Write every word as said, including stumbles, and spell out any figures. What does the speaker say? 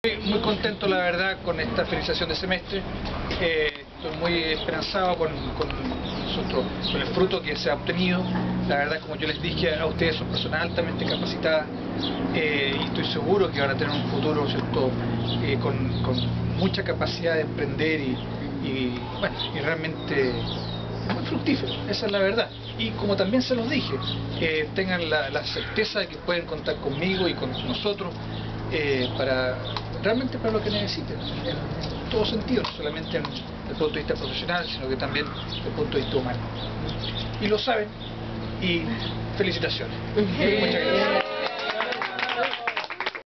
Muy contento, la verdad, con esta finalización de semestre. Eh, estoy muy esperanzado con, con, nosotros, con el fruto que se ha obtenido. La verdad, como yo les dije a ustedes, son personas altamente capacitadas eh, y estoy seguro que van a tener un futuro, ¿cierto? Eh, con, con mucha capacidad de emprender y, y, bueno, y realmente muy fructífero, esa es la verdad. Y como también se los dije, eh, tengan la, la certeza de que pueden contar conmigo y con nosotros eh, para realmente para lo que necesiten, en, en todo sentido, no solamente en, desde el punto de vista profesional, sino que también desde el punto de vista humano. Y lo saben, y felicitaciones. Muchas gracias.